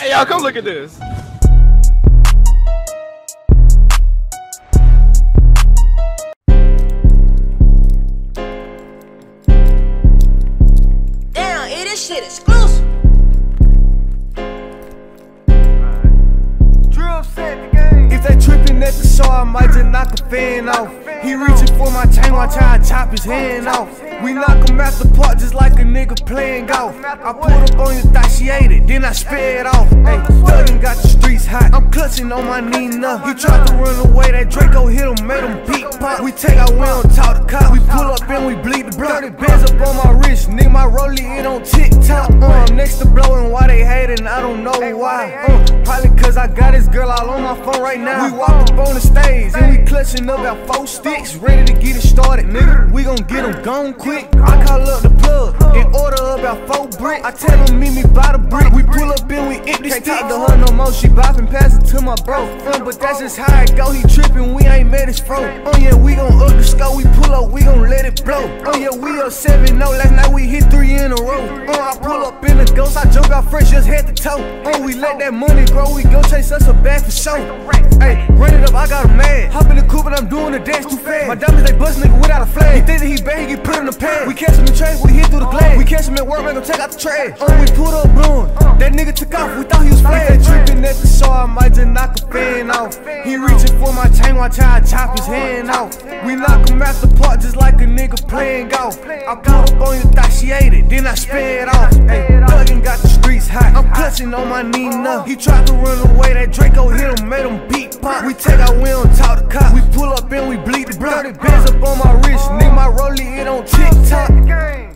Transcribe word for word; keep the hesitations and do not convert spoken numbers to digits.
Hey y'all, come look at this. Damn, it is shit exclusive. If they trippin' at the show, I might just knock a fan off. He reaching for my chain, watch how I chop his hand off. We knock him out the park just like a nigga playing golf. I pull up on your thigh, she ate it, then I spare it off. Ay, thuggin' got the streets hot, I'm clutching on my Nina. He tried to run away, that Draco hit him, made him beat pop. We take our way on talk to cop, we pull up and we bleed the block. thirty bands up on my wrist, nigga, my rollie it on TikTok. Uh, I'm next to blowing, why they hatin', I don't know why. Uh, probably cause I got this girl all on my phone right now. We walk up on the stage and we clutching up about four sticks, ready to get it started, nigga. We gon' get them gone quick. I call up the plug and order about four bricks. I tell them meet me by the brick. We pull up and we empty sticks. Can't talk to her no more, she bopping, pass it to my bro. Uh, but that's just how it go. He trippin', we ain't met his fro. Oh yeah, we gon' up the score. We pull up, we gon' let it blow. Oh yeah, we up seven oh. Last night we hit three in a row. Uh, I pull up in the ghost. I joke out fresh, just head to toe. Oh, we let that money grow. We go chase us a bag for show. Hey, run it up, I got him mad. Hop in the coupe and I'm doing the dance too fast. My diamonds, they bust nigga without a flag. He think that he bad, he get put in the pad. We catch him in trash, we hit through the glass. We catch him at work, man, gon' take out the trash. Oh, we pulled up blowing. That nigga took off, we thought he was flat. If they trippin' at the show, I might just knock a fan off. He reaching for my chain, watch how I chop his hand off. We knock him out the park just like a nigga playing golf. I pull up on your thigh, she ate it, then I spare it off. Ay, thuggin' got the streets hot, I'm clutching on my Nina. He tried to run away, that Draco hit him, made him beat pop. We take our way on talk to cop, we pull up and we bleed the block. thirty bands up on my wrist, nigga, my rollie it on TikTok.